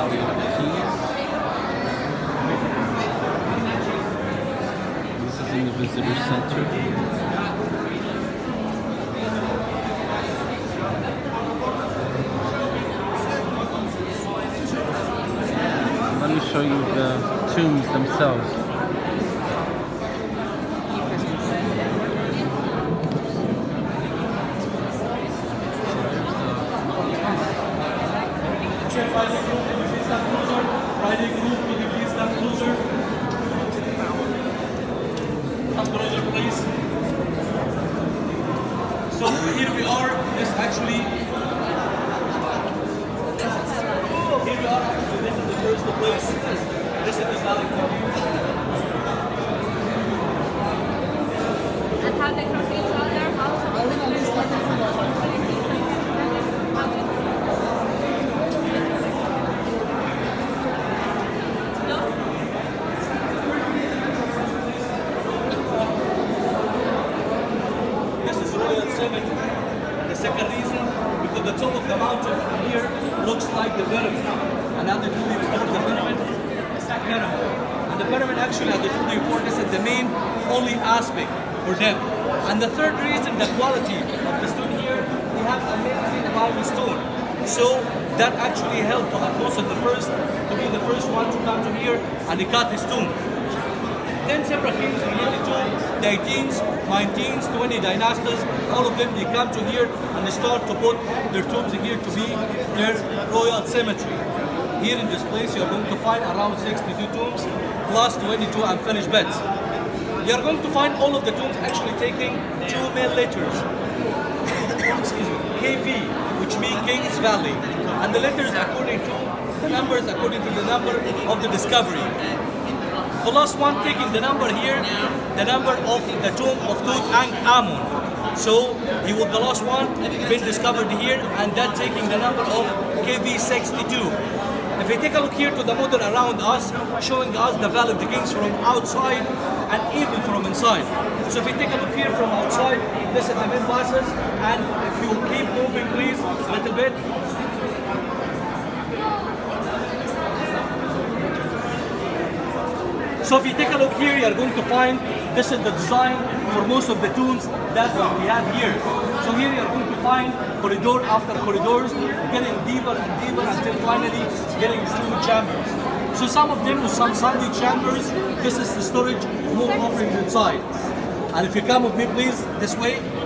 We have keys. This is in the visitor center. Let me show you the tombs themselves. Friday group, will you please come closer? Come closer, please. So here we are. This actually. Here we are. Actually, this is the first place. This is the valley. And how they cross each other? The second reason, because the top of the mountain from here looks like the pyramid. And now they told you before the pyramid, it's like pyramid. And the pyramid actually, as they told you before, this is the main holy aspect for them. And the third reason, the quality of the stone here, we have amazing amount of stone. So that actually helped Ahmose the first to be the first one to come to here and he cut his tomb. 10 separate kings related to the 18th, 19th, 20 dynasties, all of them, they come to here and they start to put their tombs here to be their royal cemetery. Here in this place, you are going to find around 62 tombs, plus 22 unfinished beds. You are going to find all of the tombs actually taking 2 main letters. KV, which means King's Valley. And the letters according to the numbers, according to the number of the discovery. The last one taking the number here, the number of the tomb of Tutankhamun. So he was the last one been discovered here, and that taking the number of KV62. If we take a look here to the model around us, showing us the Valley of the Kings from outside and even from inside. So if we take a look here from outside, this is the main passes, and if you keep moving please a little bit. So if you take a look here, you are going to find this is the design for most of the tombs that we have here. So here you are going to find corridor after corridors, getting deeper and deeper until finally getting through chambers. So some of them with some Sunday chambers, this is the storage, more offerings inside. And if you come with me please, this way,